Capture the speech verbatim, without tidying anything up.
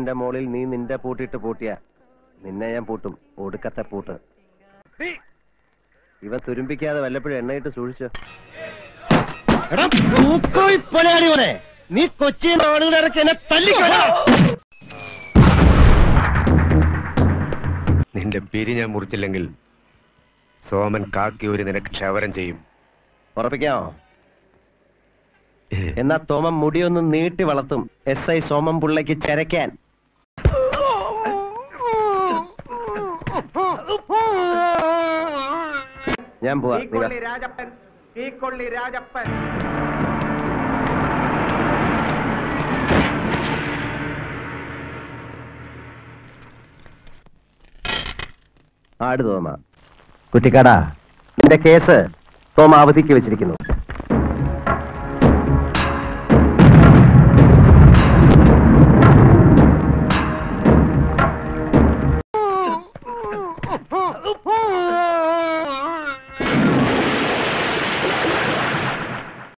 എന്റെ മോളിൽ നീ നിന്റെ പൂട്ടിട്ട് പൂട്ടിയ നിന്നെ ഞാൻ പൂട്ടും. ഒടുക്കത്തെ പൂട്ട്. ഇവൻ തുരുമ്പിക്കാതെ വല്ലപ്പോഴും എണ്ണയിട്ട് സൂക്ഷിച്ചു. നീ കൊച്ചിയിൽ ആളുകളിറക്കി എന്നെ തല്ലിക്കോ. നിന്റെ പിരി ഞാൻ മുറിച്ചില്ലെങ്കിൽ സോമൻ കാക്കി ഒരു നിനക്ക് ക്ഷവരം ചെയ്യും. ഉറപ്പിക്കാമോ? എന്നാ തോമം മുടിയൊന്നും നീട്ടി വളർത്തും. എസ് ഐ സോമം പിള്ളയ്ക്ക് ചരക്കാൻ. ഞാൻ പോവാ. രാജപ്പൻ രാജപ്പൻ ആട് തോമ. കുറ്റിക്കാടാ, നിന്റെ കേസ് തോമ അവധിക്ക് വെച്ചിരിക്കുന്നു.